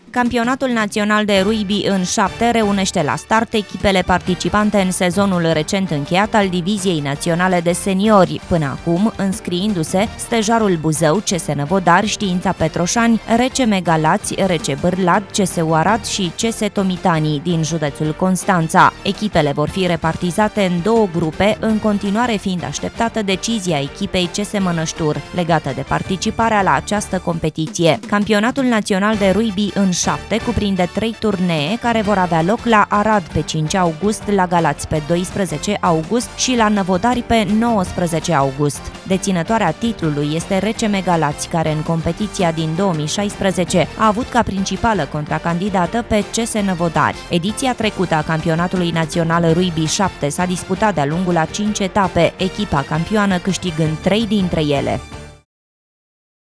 Campionatul național de rugby în 7 reunește la start echipele participante în sezonul recent încheiat al Diviziei Naționale de Seniori, până acum înscriindu-se Stejarul Buzău, CS Năvodari, Știința Petroșani, RCM Galați, RC Bârlad, CSU Arad și CS Tomitanii din județul Constanța. Echipele vor fi repartizate în două grupe, în continuare fiind așteptată decizia echipei CS Mănăștur legată de participarea la această competiție. Campionatul național de rugby în 7 cuprinde 3 turnee care vor avea loc la Arad pe 5 august, la Galați pe 12 august și la Năvodari pe 19 august. Deținătoarea titlului este RCM Galați, care în competiția din 2016 a avut ca principală contracandidată pe CS Năvodari. Ediția trecută a campionatului național rugby 7 s-a disputat de-a lungul a 5 etape, echipa campioană câștigând 3 dintre ele.